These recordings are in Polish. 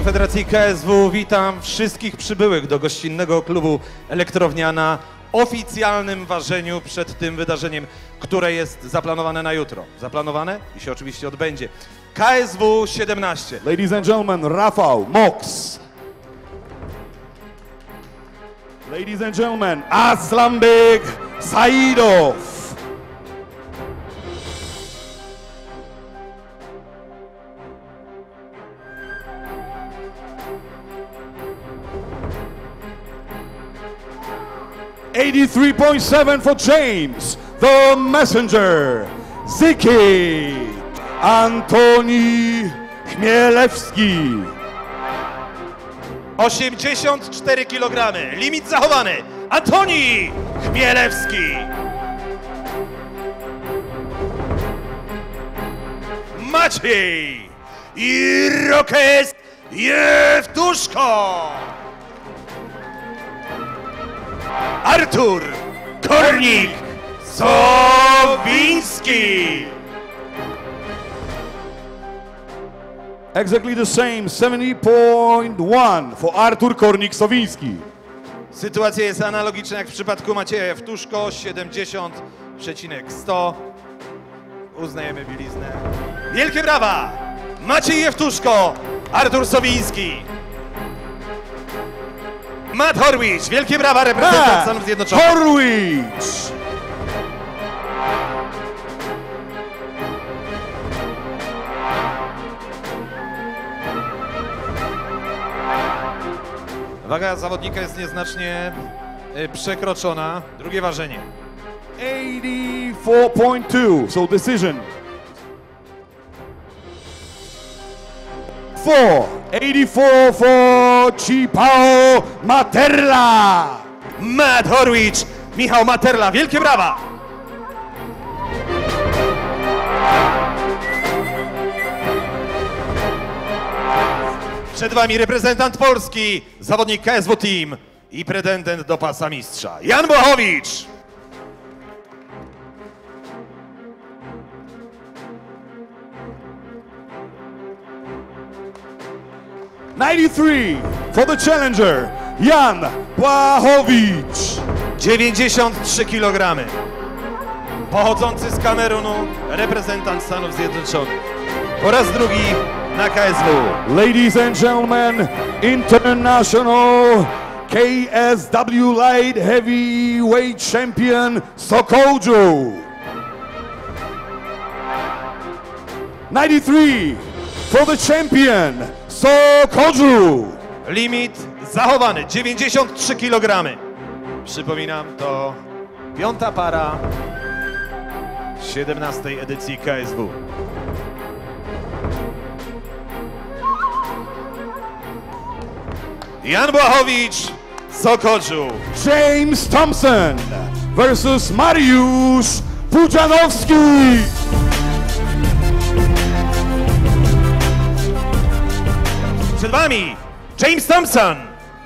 Federacji KSW witam wszystkich przybyłych do gościnnego klubu Elektrownia na oficjalnym ważeniu przed tym wydarzeniem, które jest zaplanowane na jutro. Zaplanowane i się oczywiście odbędzie. KSW 17. Ladies and gentlemen, Rafał Mox. Ladies and gentlemen, Aslanbek Saidov. $83.7 for James, the messenger, Ziki, Antoni Chmielewski. 84 kg, limit zachowany, Antoni Chmielewski. Maciej Irokes Jewtuszko. Artur Kornik-Sowiński. Exactly the same, 70.1 for Artur Kornik-Sowiński. Sytuacja jest analogiczna jak w przypadku Macieja Jewtuszko, 70,100. Uznajemy bieliznę. Wielkie brawa! Maciej Jewtuszko, Artur Sowiński. Matt Horwich, wielkie brawa, reprezentant Stanów Zjednoczonych. Horwich! Waga zawodnika jest nieznacznie przekroczona. Drugie ważenie. 84.2, so decision. 84 for Cipao Materla. Matt Horwich, Michał Materla, wielkie brawa! Przed wami reprezentant Polski, zawodnik KSW Team i pretendent do pasa mistrza, Jan Błachowicz. $93 for the challenger, Jan Błachowicz. 93 kg. Pochodzący z Kamerunu, reprezentant Stanów Zjednoczonych. Po raz drugi na KSW. Ladies and gentlemen, international KSW light heavyweight champion Sokoudjo. 93 for the champion Sokoudjo. Limit zachowany, 93 kg. Przypominam, to 5. para 17. edycji KSW. Jan Błachowicz, Sokoudjo. James Thompson versus Mariusz Pudzianowski. Przed wami James Thompson.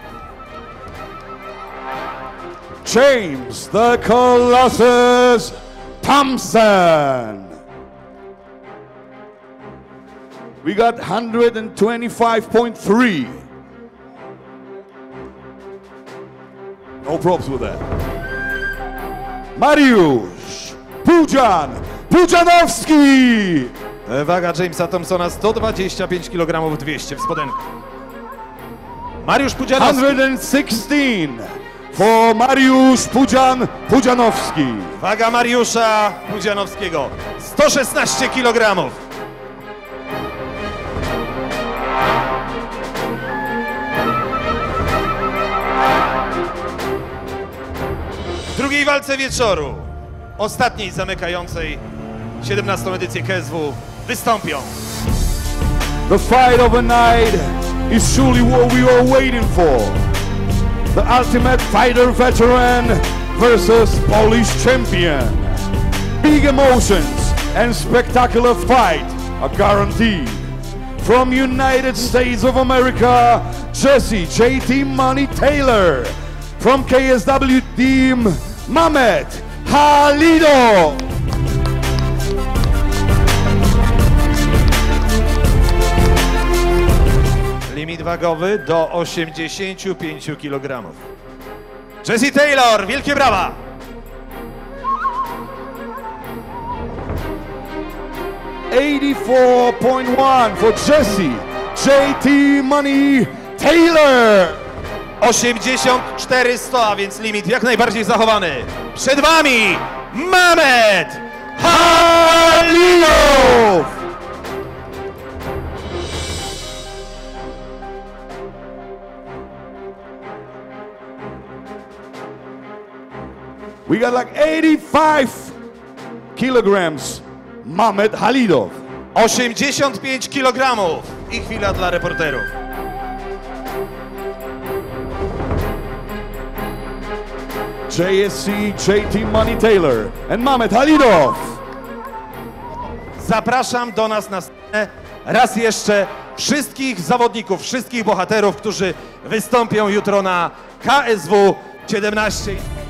James the Colossus Thompson. We got 125.3. No props with that. Mariusz Pudzianowski. Waga Jamesa Thompsona 125 kg 200 w spodenku. Mariusz Pudzianowski. 116 for Mariusz Pudzianowski. Waga Mariusza Pudzianowskiego 116 kg. W drugiej walce wieczoru, ostatniej zamykającej 17. edycję KSW, wystąpią The fight of the night is surely what we were waiting for. The Ultimate Fighter veteran versus Polish champion. Big emotions and spectacular fight are guaranteed. From United States of America, Jesse JT Money Taylor. From KSW Team, Mamet Halido. Limit wagowy do 85 kg. Jesse Taylor, wielkie brawa! $84.1 for Jesse JT Money Taylor. 84,100, a więc limit jak najbardziej zachowany. Przed wami Mamet Halilov. We got like 85 kilograms. Mamet Halilov. 85 kg. I chwila dla reporterów. JSC JT Money Taylor and Mamet Halilov. Zapraszam do nas na scenę raz jeszcze wszystkich zawodników, wszystkich bohaterów, którzy wystąpią jutro na KSW 17.